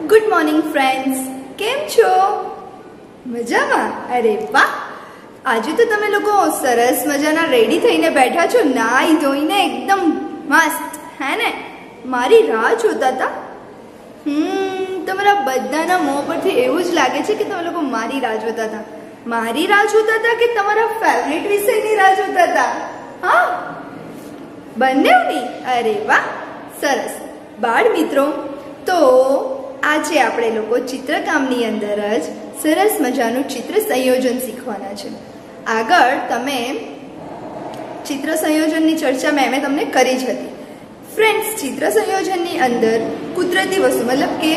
Good morning friends, કેમ છો? મજામાં? અરે વાહ, આજે તો તમે લોકો સરસ મજાના રેડી થઈને બેઠા છો, નાઈ ધોઈને એકદમ મસ્ત, હે ને? મારી રાહ જોતા હતા. તમારા બધાના મોં પરથી એવું જ લાગે છે કે તમે લોકો મારી રાહ જોતા હતા. મારી રાહ જોતા હતા કે તમારા ફેવરિટ વિષયની રાહ જોતા હતા? હા, બંનેની? અરે વાહ, સરસ. બાળ મિત્રો, તો આજે આપણે લોકો ચિત્રકામની અંદર જ સરસ મજાનું ચિત્ર સંયોજન શીખવાના છે. આગળ તમે ચિત્ર સંયોજનની ચર્ચા મેં તમને કરી જ હતી. ફ્રેન્ડ્સ, ચિત્ર સંયોજનની અંદર કુદરતી વસ્તુ મતલબ કે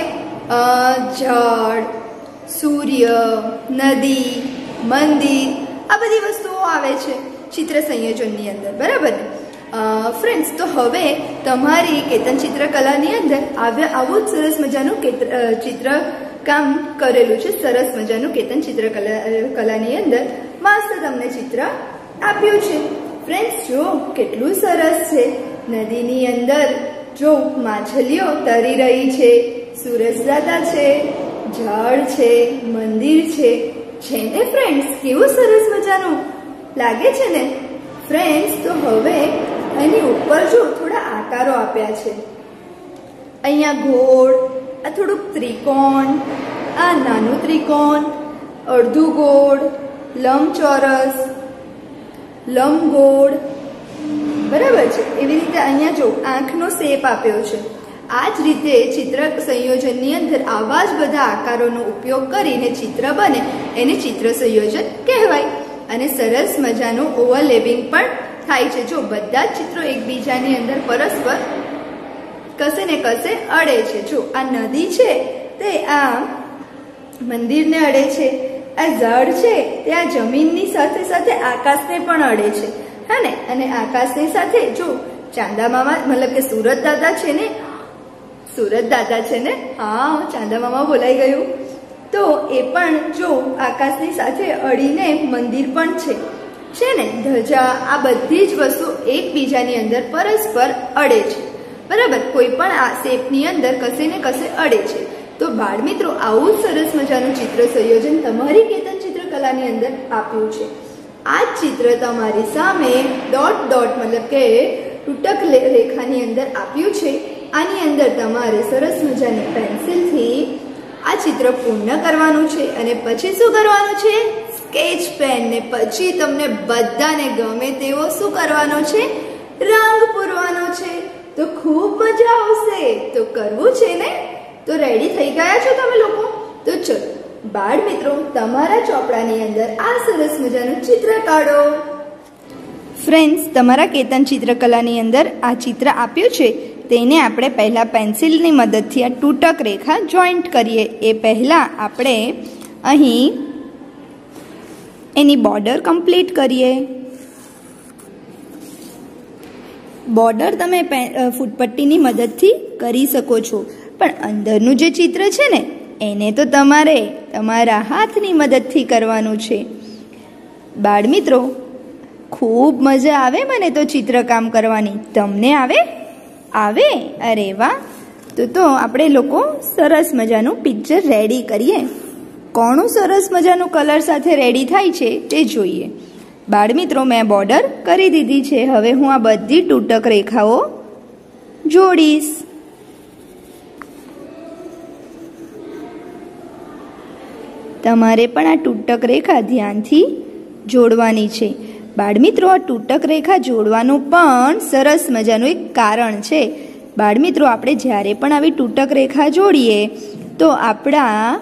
ઝાડ, સૂર્ય, નદી, મંદિર, આ બધી વસ્તુઓ આવે છે ચિત્ર સંયોજનની અંદર, બરાબર ને? ફ્રેન્ડ્સ, તો હવે તમારી કેતન ચિત્રકલાની અંદર આવું જ સરસ મજાનું ચિત્રકામ કરેલું છે. સરસ મજાનું કેતન ચિત્રકલાની અંદર મસ્ત તમને ચિત્ર આપ્યું છે. ફ્રેન્ડ્સ, જો કેટલું સરસ છે. નદીની અંદર જો માછલીઓ તરી રહી છે, સૂરજ દાદા છે, ઝાડ છે, મંદિર છે ને ફ્રેન્ડ્સ? કેવું સરસ મજાનું લાગે છે ને ફ્રેન્ડ્સ? તો હવે એની ઉપર જો થોડા આકારો આપ્યા છે. અહીંયા ગોળ, આ થોડુંક ત્રિકોણ, આ નાનું ત્રિકોણ, અડધું ગોળ, લંબચોરસ, લંબગોળ, બરાબર છે? એવી રીતે અહીંયા જો આંખનો શેપ આપ્યો છે. આ જ રીતે ચિત્ર સંયોજનની અંદર આવા જ બધા આકારોનો ઉપયોગ કરીને ચિત્ર બને એને ચિત્ર સંયોજન કહેવાય. અને સરસ મજાનું ઓવરલેપિંગ પણ થાય છે. જો બધા જ ચિત્રો એકબીજાની અંદર પરસ્પર કશે ને કશે અડે છે. જો આ નદી છે તે આ મંદિરને અડે છે, આ ઝાડ છે તે આ જમીનની સાથે સાથે આકાશને પણ અડે છે, હા ને? અને આકાશની સાથે જો ચાંદા મામા મતલબ કે સૂરજ દાદા છે ને, હા, ચાંદા મામા બોલાઈ ગયું. તો એ પણ જો આકાશની સાથે અડીને મંદિર પણ છે ને, ધજા, આ બધી જ વસ્તુ એકબીજાની અંદર પરસ્પર અડે છે, બરાબર? કોઈ પણ આ શેપની અંદર કશે ને કશે અડે છે. તો બાળ મિત્રો, આવું સરસ મજાનું ચિત્ર સંયોજન તમારી કેતન ચિત્રકલાની અંદર આપ્યું છે. આ ચિત્ર તમારી સામે ડોટ ડોટ મતલબ કે તૂટક રેખાની અંદર આપ્યું છે. આની અંદર તમારે સરસ મજાની પેન્સિલથી આ ચિત્ર પૂર્ણ કરવાનું છે. અને પછી શું કરવાનું છે? સ્કેચ પેન ને પછી તમને બધાને ગમે તેવો શું કરવાનો છે? રંગ પૂરવાનો છે. તો ખૂબ મજા આવશે. તો કરવું છે ને? તો રેડી થઈ ગયા છો તમે લોકો? તો ચલો બાળ મિત્રો, તમારા ચોપડાની અંદર આ સરસ મજાનું ચિત્ર કાઢો. ફ્રેન્ડ્સ, તમારા કેતન ચિત્રકલાની અંદર આ ચિત્ર આપ્યું છે તેને આપણે પહેલાં પેન્સિલની મદદથી આ તૂટક રેખા જોઈન્ટ કરીએ. એ પહેલાં આપણે અહીં એની બોર્ડર કમ્પ્લીટ કરીએ. બોર્ડર તમે ફૂટપટ્ટીની મદદથી કરી શકો છો, પણ અંદરનું જે ચિત્ર છે ને એને તો તમારે તમારા હાથની મદદથી કરવાનું છે. બાળ મિત્રો, ખૂબ મજા આવે મને તો ચિત્રકામ કરવાની. તમને આવે? અરે વાહ! તો આપણે લોકો સરસ મજાનું પિક્ચર રેડી કરીએ. કોનું સરસ મજાનું કલર સાથે રેડી થાય છે તે જોઈએ. બાળ મિત્રો, મેં બોર્ડર કરી દીધી છે. હવે હું આ બધી તૂટક રેખાઓ જોડીશ. તમારે પણ આ તૂટક રેખા ધ્યાનથી જોડવાની છે. બાળ મિત્રો, આ તૂટક રેખા જોડવાનું પણ સરસ મજાનું એક કારણ છે. બાળ મિત્રો, આપણે જ્યારે પણ આવી તૂટક રેખા જોડીએ તો આપણા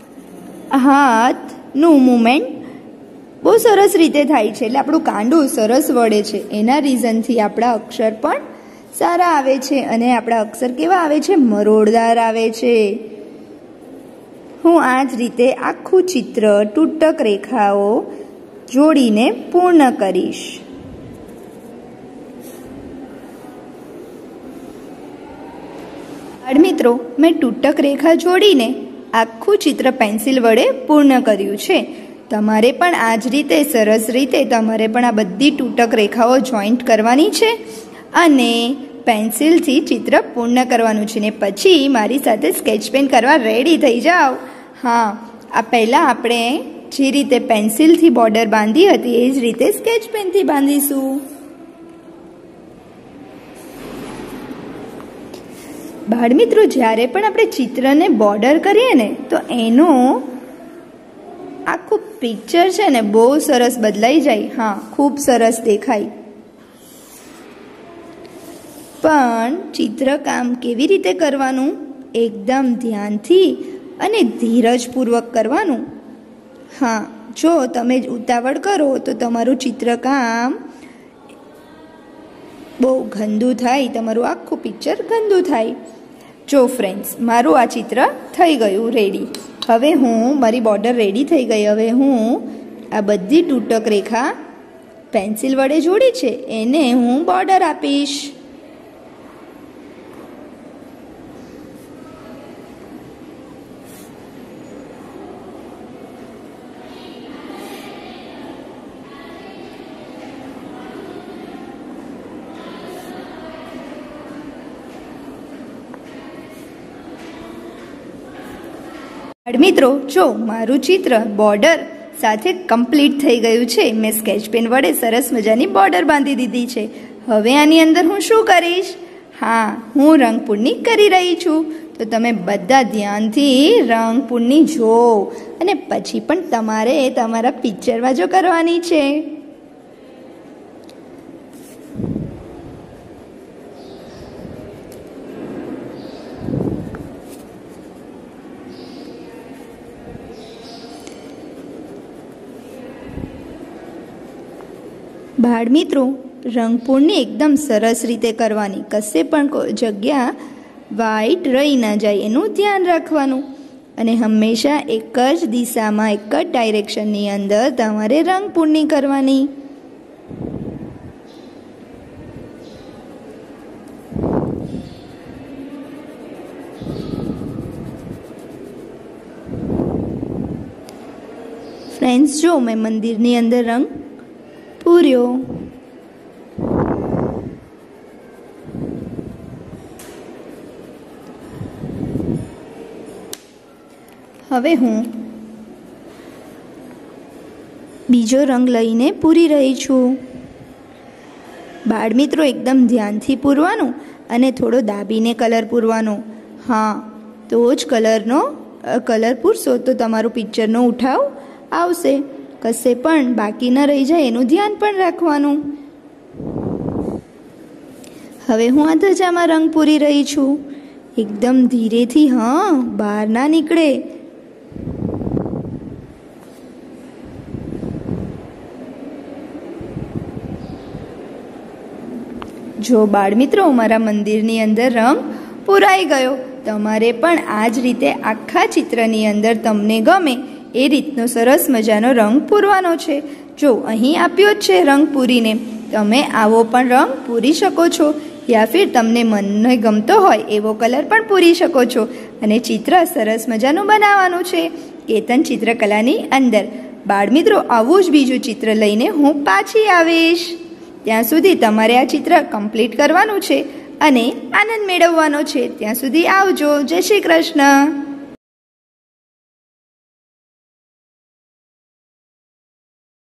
હાથનું મૂવમેન્ટ બહુ સરસ રીતે થાય છે, એટલે આપણું કાંડું સરસ વળે છે. એના રીઝનથી આપણા અક્ષર પણ સારા આવે છે. અને આપણા અક્ષર કેવા આવે છે? મરોડદાર આવે છે. હું આ જ રીતે આખું ચિત્ર તૂટક રેખાઓ જોડીને પૂર્ણ કરીશ. બાળ મિત્રો, મેં તૂટક રેખા જોડીને આખું ચિત્ર પેન્સિલ વડે પૂર્ણ કર્યું છે. તમારે પણ આ જ રીતે સરસ રીતે તમારે પણ આ બધી તૂટક રેખાઓ જોઈન્ટ કરવાની છે અને પેન્સિલથી ચિત્ર પૂર્ણ કરવાનું છે ને પછી મારી સાથે સ્કેચ પેન કરવા રેડી થઈ જાઓ. હા, આ પહેલાં આપણે જે રીતે પેન્સિલથી બોર્ડર બાંધી હતી એ જ રીતે સ્કેચ પેનથી બાંધીશું. બાળમિત્રો, જ્યારે પણ આપણે ચિત્રને બોર્ડર કરીએ ને તો એનું આખું પિક્ચર છે ને બહુ સરસ બદલાઈ જાય. હા, ખૂબ સરસ દેખાય. પણ ચિત્રકામ કેવી રીતે કરવાનું? એકદમ ધ્યાનથી અને ધીરજપૂર્વક કરવાનું. હા, જો તમે ઉતાવળ કરો તો તમારું ચિત્રકામ બહુ ગંદુ થાય, તમારું આખું પિક્ચર ગંદુ થાય. જો ફ્રેન્ડ્સ, મારું આ ચિત્ર થઈ ગયું રેડી. હવે મારી બોર્ડર રેડી થઈ ગઈ. હવે હું આ બધી તૂટક રેખા પેન્સિલ વડે જોડી છે એને હું બોર્ડર આપીશ. મિત્રો, જો મારું ચિત્ર બોર્ડર સાથે કમ્પ્લીટ થઈ ગયું છે. મેં સ્કેચ પેન વડે સરસ મજાની બોર્ડર બાંધી દીધી છે. હવે આની અંદર હું શું કરીશ? હા, હું રંગપૂર્ણી કરી રહી છું. તો તમે બધા ધ્યાનથી રંગપૂર્ણી જુઓ અને પછી પણ તમારે તમારા પિક્ચરમાં જો કરવાની છે. બાળમિત્રો, રંગપૂર્ણી એકદમ સરસ રીતે કરવાની. કશે પણ જગ્યા વ્હાઈટ રહી ના જાય એનું ધ્યાન રાખવાનું. અને હંમેશા એક જ દિશામાં, એક જ ડાયરેક્શનની અંદર તમારે રંગપૂર્ણી કરવાની. ફ્રેન્ડ્સ, જો મેં મંદિરની અંદર રંગ પૂર્યો. હવે હું બીજો રંગ લઈને પૂરી રહી છું. બાળમિત્રો, એકદમ ધ્યાનથી પૂરવાનું અને થોડો દાબીને કલર પૂરવાનો. હા, તો જ કલર પૂરશો તો તમારું પિક્ચરનો ઉઠાવ આવશે. કશે પણ બાકી ન રહી જાય એનું ધ્યાન પણ રાખવાનું. હવે હું આ ધજામાં રંગ પૂરી રહી છું. એકદમ ધીરેથી, હા, બહાર ના નીકળે. જો બાળમિત્રો, મારા મંદિરની અંદર રંગ પૂરાઈ ગયો. તમારે પણ આ જ રીતે આખા ચિત્રની અંદર તમને ગમે એ રીતનો સરસ મજાનો રંગ પૂરવાનો છે. જો અહીં આપ્યો જ છે રંગ પૂરીને, તમે આવો પણ રંગ પૂરી શકો છો. યા ફિર તમને મનને ગમતો હોય એવો કલર પણ પૂરી શકો છો. અને ચિત્ર સરસ મજાનું બનાવવાનું છે કેતન ચિત્રકલાની અંદર. બાળમિત્રો, આવું જ બીજું ચિત્ર લઈને હું પાછી આવીશ. ત્યાં સુધી તમારે આ ચિત્ર કમ્પ્લીટ કરવાનું છે અને આનંદ મેળવવાનો છે. ત્યાં સુધી આવજો. જય શ્રી કૃષ્ણ.